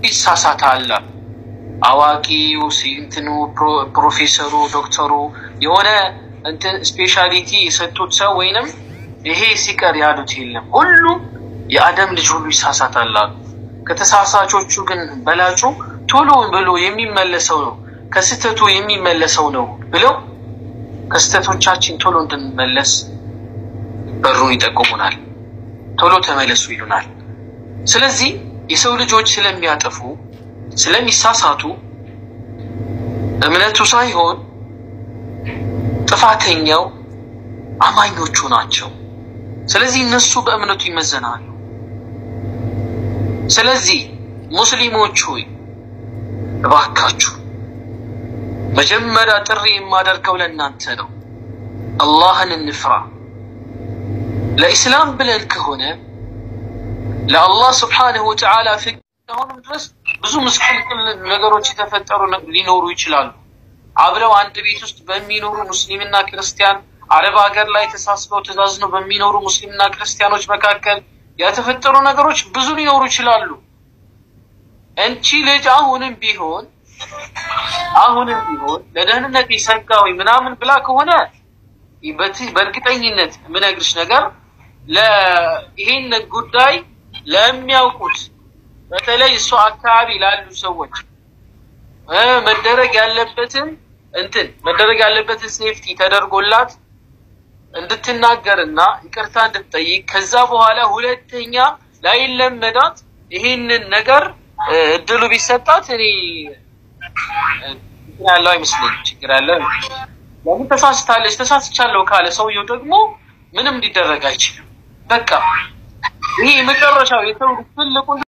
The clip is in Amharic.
ይሳሳታል አዋቂው ሲንትኑ ፕሮፌሰሩ ዶክተሩ የሆነ እንትን ስፔሻሊቲ የሰጡት ሰው ወይንም ይሄ ሲቀር ያሉት የለም ሁሉም የአደም ልጅ ሁሉ ይሳሳታል ከተሳሳቾቹ ግን በላጩ ቶሎ ብሎ የሚመለሰው ነው ከስተቱ የሚመለሰው ነው ብለው ከስተቶቻችን ቶሎ እንድንመለስ በሩን ይጠቁሙናል ቶሎ ተመለሱ ይሉናል ስለዚህ የሰው ልጆች ስለሚያጠፉ ስለሚሳሳቱ እምነቱ ሳይሆን ጥፋተኛው አማኞቹ ናቸው ስለዚህ እነሱ በእምነቱ ይመዘናሉ ስለዚህ ሙስሊሞች ሆይ እባካችሁ መጀመሪያ ጥሪ የማደርገው ለእናንተ ነው አላህን እንፍራ ለኢስላም ብለን ከሆነ ለአላህ Subhanahu Wa Ta'ala ፍቅሩን ድረስ ብዙ ምስቅልቅል ነገሮች የተፈጠሩ ሊኖሩ ይችላሉ አብረው አንድ ቤት ውስጥ በሚኖሩ ሙስሊምና ክርስቲያን አረብ ሀገር ላይ ተሳስበው ተዛዝነው በሚኖሩ ሙስሊምና ክርስቲያኖች መካከል የተፈጠሩ ነገሮች ብዙ ሊኖሩ ይችላሉ እንቺ ልጅ አሁንም ቢሆን ለደህንነት ይሰጋው ምናምን ብላ ከሆነ በእርግጠኝነት ምንግርሽ ነገር ለይሄን ጉዳይ ለሚያውቁት በተለይ እሱ አካባቢ ላሉ ሰዎች መደረግ ያለበትን ሴፍቲ ተደርጎላት እንድትናገርና ይቅርታ እንድትጠይቅ ከዛ በኋላ ሁለተኛ ላይለመዳት ይሄንን ነገር እድሉ ቢሰጣት እኔ ያለው አይመስልኝም ችግር አለ ለምን ተሳስቻለሁ ካለ ሰውየው ደግሞ ምንም ሊደረግ አይችልም በቃ ይሄ መጨረሻው የሰው ትልቁ